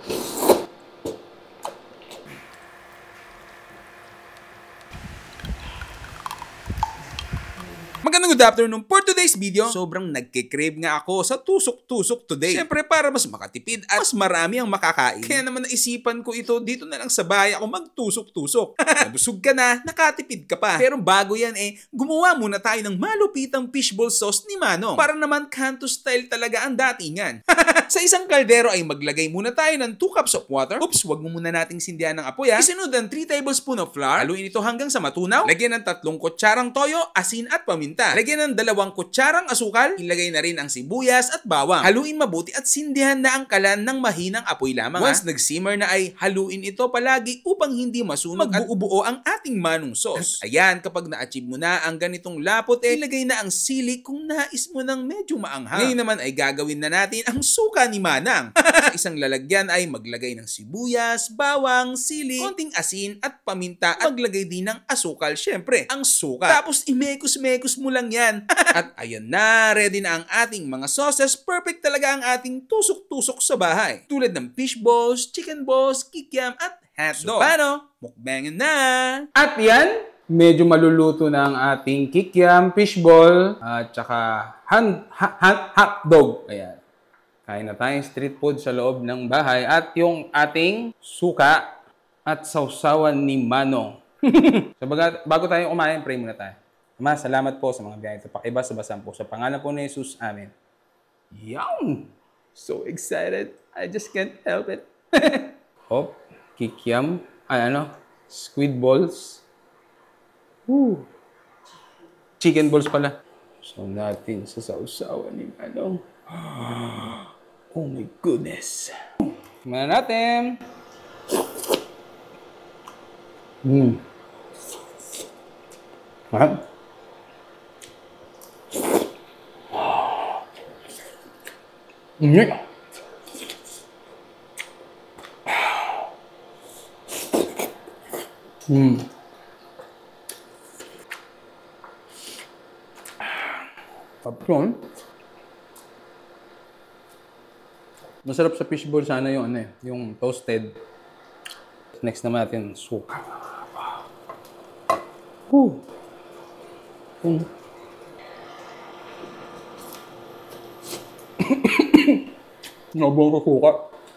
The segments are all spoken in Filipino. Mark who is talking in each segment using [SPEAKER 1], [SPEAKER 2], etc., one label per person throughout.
[SPEAKER 1] Magandang good afternoon. For today's video, sobrang nagkikrave nga ako sa tusok-tusok today. Siyempre para mas makatipid at mas marami ang makakain. Kaya naman naisipan ko ito, dito na lang sa bahay ako magtusok-tusok. Nabusog ka na, nakatipid ka pa. Pero bago yan gumawa muna tayo ng malupitang fishball sauce ni Manong. Para naman kanto style talaga ang datingan. Sa isang kaldero ay maglagay muna tayo ng 2 cups of water. Oops, wag mo muna nating sindihan ng apoy ha. Isunod ang 3 tablespoon of flour. Haluin ito hanggang sa matunaw. Lagyan ng 3 kutsarang toyo, asin at paminta. Lagyan ng 2 kutsarang asukal. Ilagay na rin ang sibuyas at bawang. Haluin mabuti at sindihan na ang kalan ng mahinang apoy lamang. Once nag-simmer na ay haluin ito palagi upang hindi masunog at buo ang ating Manong sauce. At ayan, kapag na-achieve mo na ang ganitong lapot ilagay na ang sili kung nais mo ng medyo maanghang. Ngayon naman ay gagawin na natin ang suka ni Manang. Sa isang lalagyan ay maglagay ng sibuyas, bawang, sili, konting asin at paminta at maglagay din ng asukal, syempre, ang suka. Tapos imekos-mekos mo lang yan. At ayan na, ready na ang ating mga sauces. Perfect talaga ang ating tusok-tusok sa bahay. Tulad ng fish balls, chicken balls, kikiam at hotdog. So paano? Mukbangin na!
[SPEAKER 2] At yan, medyo maluluto na ang ating kikiam, fishball, at saka hotdog. Ayan. Kain na tayong street food sa loob ng bahay. At yung ating suka at sausawan ni Manong. So bago tayo kumain, pray muna tayo. Ama, salamat po sa mga biyaya ito. Pakibasa-basan po sa pangalan po ni Jesus. Amen. Yum! So excited. I just can't help it. Hop, kikiam, squid balls. Woo! Chicken balls pala. So natin sa sausawan ni Manong. Oh my goodness. Tingnan natin. Mahal. Papron. Masarap sa fishball sana yung yung toasted. Next naman natin suka. Nabong ko suka.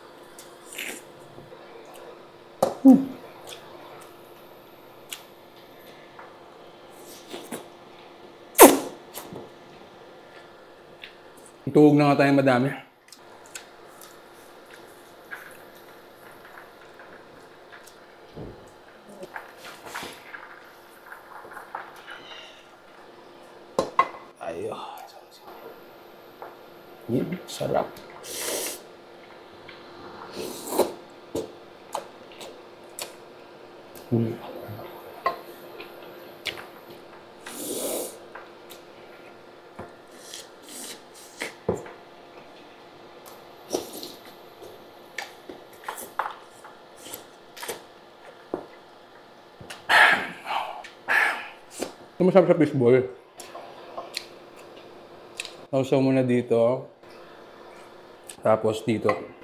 [SPEAKER 2] Tuwag na nga tayo madami. Ayun. Yan, sarap. Ito masarap sa fishball. Sausaw muna dito. Tapos dito.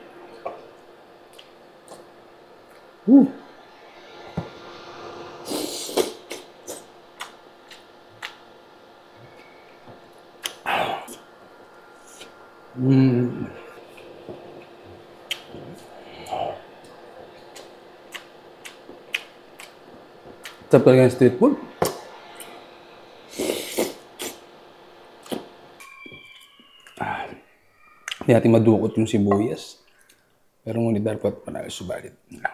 [SPEAKER 2] Sarap talaga ng street food. Hindi natin madukot yung sibuyas. Pero ngunit dapat panalo subalit.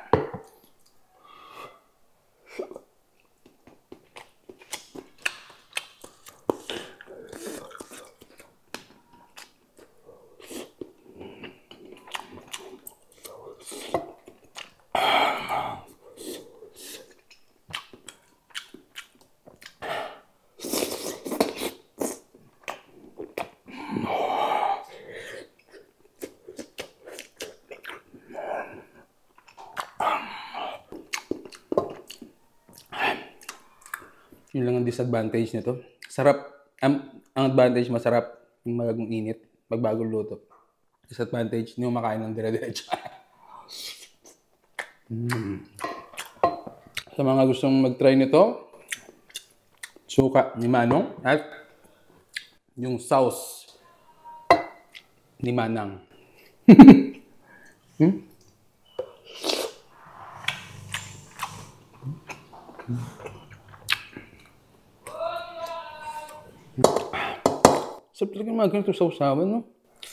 [SPEAKER 2] Yun lang ang disadvantage nito. Sarap. Ang advantage, masarap yung magagong init pag bagong luto. Disadvantage, hindi mo makain ng dire-diretso. Sa mga gustong mag-try nito, suka ni Manong at yung sauce ni Manang. Sarap talaga mga ganito sausawan, no?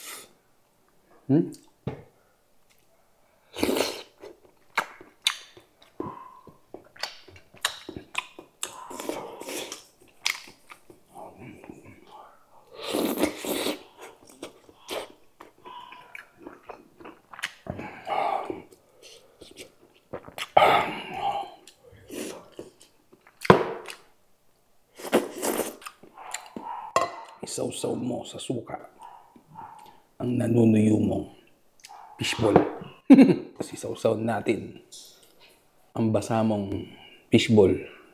[SPEAKER 2] Isawsaw mo sa suka ang nanunuyo mong fishball. Kasi isawsaw natin ang basa mong fishball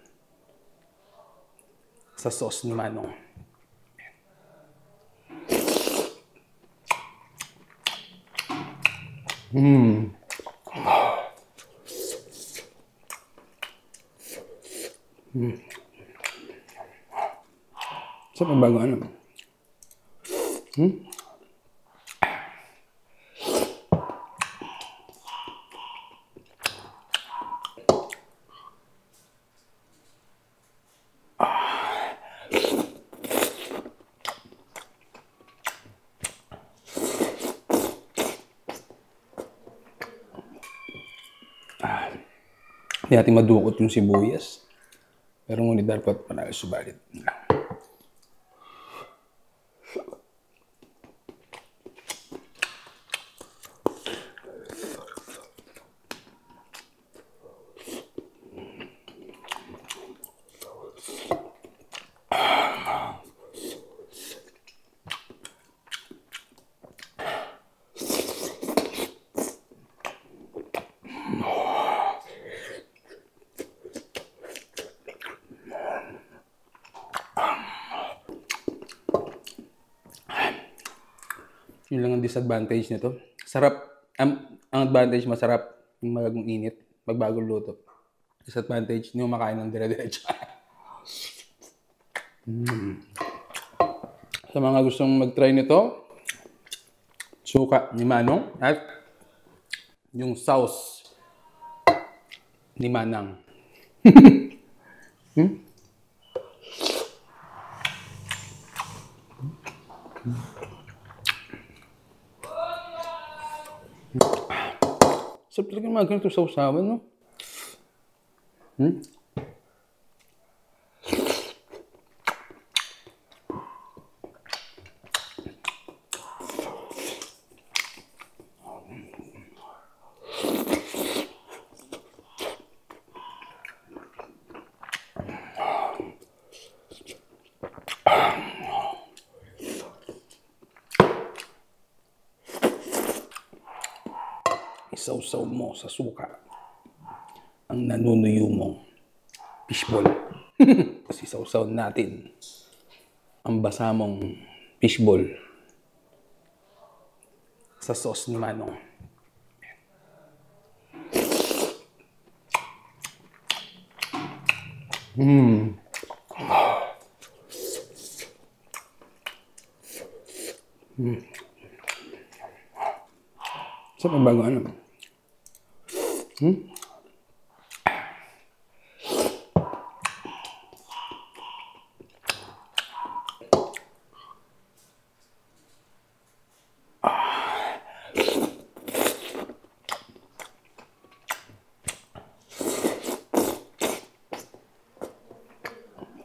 [SPEAKER 2] sa sauce ni Manong. Sarap ang bago ano. Hindi natin madukot yung sibuyas. Pero ngunit dapat panalo subalit. Yun lang ang disadvantage nito. Sarap. Ang advantage, masarap yung magagong init. Magbagong luto. Disadvantage, hindi mo makain ng dire-diretso. Sa mga gustong mag-try nito, suka ni Manong at yung sauce ni Manang. Sarap talaga mga ganito sausawan, no? Isawsaw mo sa suka ang nanunuyo mong fishball. Kasi isawsaw natin ang basa mong fishball sa sauce ni Manong. Sarap ang bago ano.